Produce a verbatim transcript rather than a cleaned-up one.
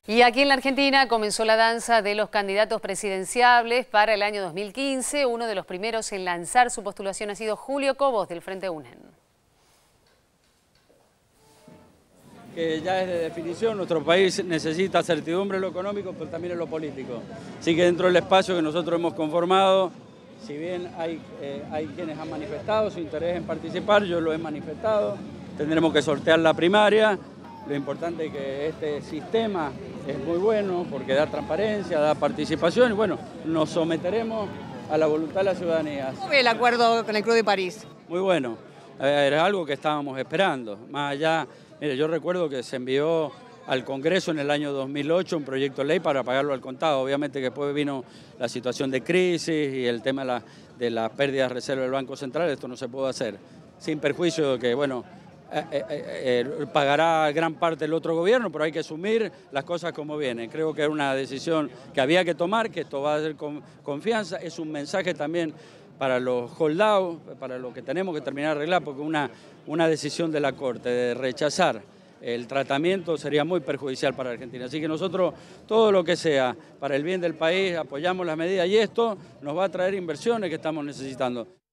Y aquí en la Argentina comenzó la danza de los candidatos presidenciables para el año dos mil quince. Uno de los primeros en lanzar su postulación ha sido Julio Cobos, del Frente UNEN. Que ya es de definición, nuestro país necesita certidumbre en lo económico, pero también en lo político. Así que dentro del espacio que nosotros hemos conformado, si bien hay, eh, hay quienes han manifestado su interés en participar, yo lo he manifestado, tendremos que sortear la primaria. Lo importante es que este sistema es muy bueno porque da transparencia, da participación y bueno, nos someteremos a la voluntad de la ciudadanía. ¿Cómo ve el acuerdo con el Club de París? Muy bueno, era algo que estábamos esperando. Más allá, mire, yo recuerdo que se envió al Congreso en el año dos mil ocho un proyecto de ley para pagarlo al contado. Obviamente que después vino la situación de crisis y el tema de la, de la pérdida de reserva del Banco Central, esto no se pudo hacer. Sin perjuicio de que, bueno, Eh, eh, eh, pagará gran parte el otro gobierno, pero hay que asumir las cosas como vienen. Creo que era una decisión que había que tomar, que esto va a ser con confianza, es un mensaje también para los holdados, para lo que tenemos que terminar de arreglar, porque una, una decisión de la Corte de rechazar el tratamiento sería muy perjudicial para Argentina. Así que nosotros, todo lo que sea para el bien del país, apoyamos las medidas y esto nos va a traer inversiones que estamos necesitando.